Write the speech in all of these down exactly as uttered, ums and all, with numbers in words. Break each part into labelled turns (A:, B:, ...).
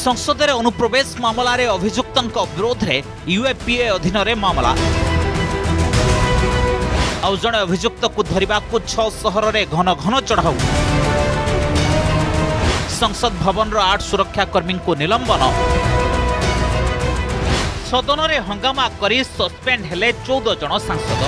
A: संसद में अनुप्रवेश मामलें अभियुक्तों विरोध में यूएपीए अधीन में मामला आउ जड़े अभियुक्त को धरने को छह सहर में घन घन चढ़ाऊ संसद भवन आठ सुरक्षाकर्मी को निलंबन सदन में हंगामा करी सस्पेंड हेले चौदह जन सांसद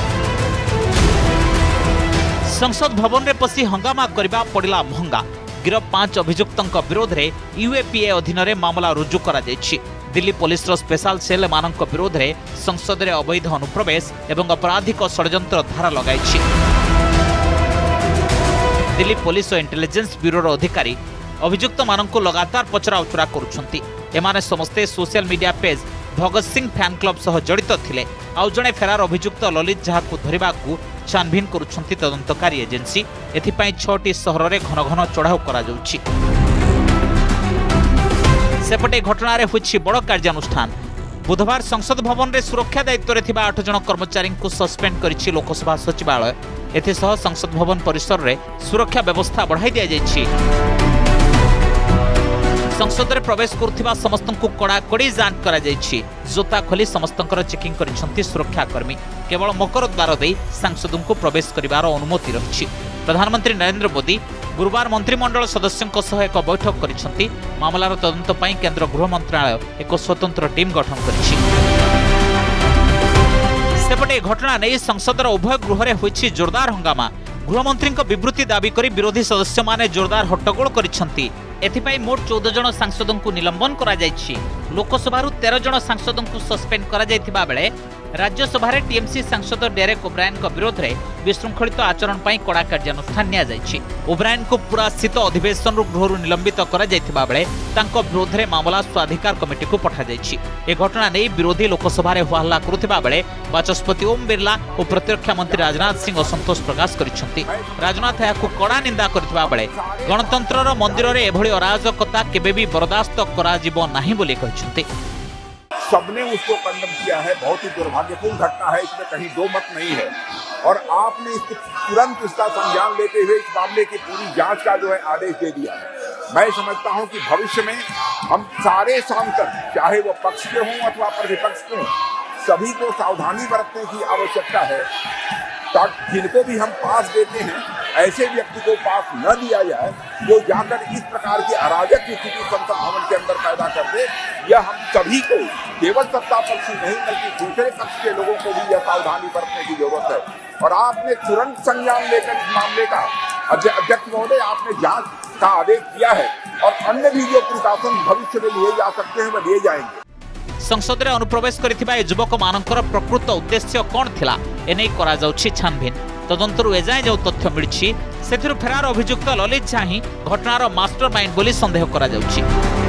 A: संसद भवन में पशि हंगामा करबा पड़िला महंगा गिरफ पांच अभियुक्तों विरोध में यूएपीए अधीन में मामला रुजु करा जायछि। दिल्ली पुलिस स्पेशल सेल मानक विरोध में संसद में अवैध अनुप्रवेश एवं आपराधिक षड्यंत्र धारा लगाई। दिल्ली पुलिस और इंटेलिजेंस ब्यूरो अधिकारी अभियुक्त मानक लगातार पचरा उचरा करुछंती। एमाने समस्ते social media page Bhagat Singh fan club सह जड़ित थिले। आउ जणे फेरार अभियुक्त ललित जहा को धरने को छानभिन करुछंती तदंतकारी एजेंसी। एथिपाई छटी सहर में घन घन चढ़ाऊ करा जाउछि। सेपटे घटना रे होछि बड़ कार्यानुष्ठान। बुधवार संसद भवन में सुरक्षा दायित्व में थिबा आठ जन कर्मचारी को सस्पेंड करिछि लोकसभा सचिवालय। एथिसह संसद भवन परिसर में सुरक्षा व्यवस्था बढ़ाई दिया जायछि। संसद में प्रवेश करुथिबा समस्त को कड़ाकड़ी जांच करा जायछि। जोता खोली समस्तंकर चेकिंग करिसंती सुरक्षाकर्मी। केवल मकर द्वार दे सांसदों को प्रवेश करिवार अनुमति रहिछि। प्रधानमंत्री नरेंद्र मोदी गुरुवार मंत्रिमंडल सदस्यों सह एक बैठक करिसंती। मामलार तदंत पई केंद्र गृह मंत्रालय एक स्वतंत्र टीम गठन करिछि। सेपटे घटना नहीं संसदर उभय गृह में होइछि जोरदार हंगामा। गृहमंत्री विवृत्ति दाबी करी विरोधी सदस्य माने जोरदार हट्टगोल करिसंती। एथिपाई मोट चौदह जन सांसदों को निलंबन करा जायछि। लोकसभा तेरह जन सांसदों को सस्पेंड करा जायथिबा बेले राज्यसभा टीएमसी सांसद डेरेक ओब्रायन विरोध में विशृंखलित आचरण पर कड़ा कार्यानुष्ठान निया जायछि। ओब्रायन को पूरा स्थित अधिवेशन गृह निलंबित करा जायथिबा बेले तांको विरोध में मामला स्वाधिकार कमिटी को पठा जायछि। ए घटना नहीं विरोधी लोकसभा रे हल्ला करुथिबा बेले बाचस्पति ओम बिरला और प्रतिरक्षा मंत्री राजनाथ सिंह असंतोष प्रकाश करिसंती। राजनाथ याकु कड़ा निंदा करथिबा बेले गणतंत्रर मंदिर रे एभली अराजकता केबे भी बर्दाश्त करा जिवो नाही बोली कहिसंती।
B: सबने उसको कंडम किया है। बहुत ही दुर्भाग्यपूर्ण घटना है, इसमें कहीं दो मत नहीं है। और आपने इसको तुरंत इसका संज्ञान लेते हुए इस मामले की पूरी जांच का जो है आदेश दे दिया है। मैं समझता हूं कि भविष्य में हम सारे सांसद, चाहे वो पक्ष के हों अथवा प्रतिपक्ष के हों, सभी को सावधानी बरतने की आवश्यकता है ताकि जिनको भी हम पास देते हैं ऐसे व्यक्ति को पास न दिया जाए जो जाकर इस प्रकार की अराजक स्थिति संसद भवन के अंदर पैदा कर दे। यह हम सभी को, केवल सत्ता पक्ष ही नहीं बल्कि दूसरे पक्ष के लोगों को भी यह सावधानी बरतने की जरूरत है। और आपने तुरंत संज्ञान लेकर इस मामले का अध्यक्ष महोदय आपने जांच का आदेश दिया है और अन्य भी जो प्रिकॉशन भविष्य में लिए जा सकते हैं वह लिए जाएंगे।
A: संसद में अनुप्रवेश करिथिबा युवक मानकर प्रकृत उद्देश्य कौन थिला एने करा जाउछि छानभिन। तदंतरु एजाए जो तथ्य मिलिछि सेथिरु फेरार अभियुक्त ललित झा ही घटनार मास्टरमाइंड बोली संदेह करा जाउछि।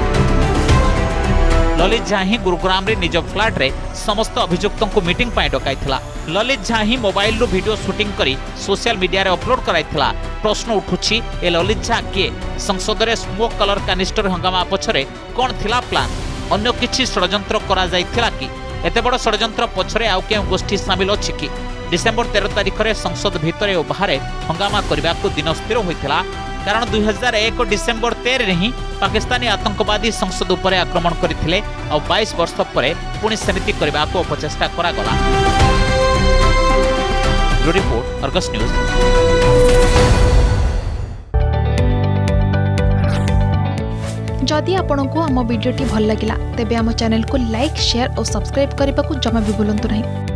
A: ललित झा ही गुरुग्राम रे निज फ्लैट रे समस्त अभियुक्तों को मीटिंग पाई डकाइथिला। ललित झा ही मोबाइल रो वीडियो शूटिंग करी सोशल मीडिया रे अपलोड कराइथिला। प्रश्न उठुछि ए ललित झा के संसद रे स्मोक कलर कानिस्टर हंगामा पछरे कोन थिला प्लान? अन्य किछि षड्यंत्र करा जाइथिला कि? एते बड़ षड्यंत्र पछरे आउ केउ गोष्ठी शामिल अछि कि? डिसेंबर तेरह तारिख में संसद भितर और बाहर हंगामा करने को दिन स्थिर होता। कारण दुई हजार एक डिसेंबर तेरह ही पाकिस्तानी आतंकवादी संसद उपर आक्रमण करते और बाईस वर्ष पर पुणी सेमिति करने को अपचेष्टा करागला। Report Argus news.
C: जदि आपंक आम भिडी भल लगा तेब आम चैनल को लाइक शेयर और सब्सक्राइब करने को जमा भी भूलु नहीं।